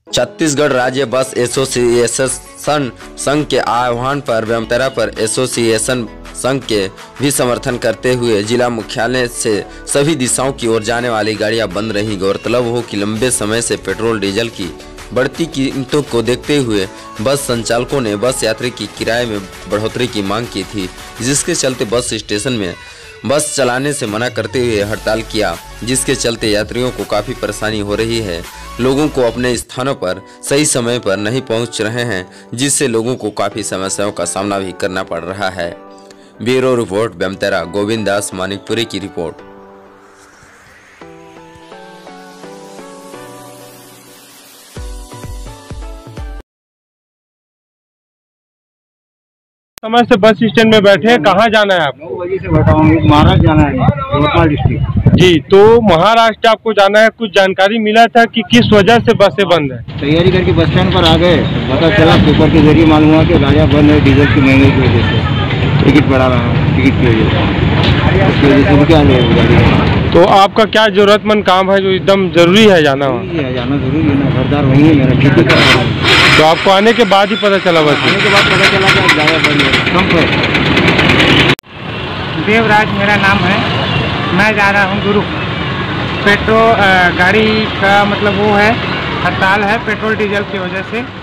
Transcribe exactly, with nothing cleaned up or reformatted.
छत्तीसगढ़ राज्य बस एसोसिएशन संघ के आह्वान पर बेमेतरा पर एसोसिएशन संघ के भी समर्थन करते हुए जिला मुख्यालय से सभी दिशाओं की ओर जाने वाली गाड़ियां बंद रहीं। गौरतलब हो कि लंबे समय से पेट्रोल डीजल की बढ़ती कीमतों को देखते हुए बस संचालकों ने बस यात्री की किराए में बढ़ोतरी की मांग की थी, जिसके चलते बस स्टेशन में बस चलाने से मना करते हुए हड़ताल किया, जिसके चलते यात्रियों को काफ़ी परेशानी हो रही है। लोगों को अपने स्थानों पर सही समय पर नहीं पहुंच रहे हैं, जिससे लोगों को काफ़ी समस्याओं का सामना भी करना पड़ रहा है। Bureau report, Bemetara. गोविंद दास मानिकपुरी की रिपोर्ट। समय से बस स्टैंड में बैठे, कहाँ जाना है आपको? नौ बजे से बैठा हूँ, महाराष्ट्र जाना है, यवतमाल डिस्ट्रिक्ट। जी, तो महाराष्ट्र आपको जाना है, कुछ जानकारी मिला था कि किस वजह से बसें बंद है? तैयारी करके बस स्टैंड पर आ गए, पता चला पेपर के जरिए मालूम हुआ कि गाड़ियाँ बंद है डीजल की महंगाई की वजह से। टिकट बढ़ा रहा है, टिकट की वजह से, उसकी वजह से क्या ले गाड़ी। तो आपका क्या जरूरतमंद काम है जो एकदम जरूरी है जाना? है जाना जरूरी है ना, घरदार वही है मेरा, खेती कर रहा हूँ। तो आपको आने के बाद ही पता चला? बस आने के बाद पता चला कि गाड़ियाँ बंद है, कम है। देवराज मेरा नाम है, मैं जा रहा हूँ गुरु। पेट्रोल गाड़ी का मतलब वो है, हड़ताल है पेट्रोल डीजल की वजह से।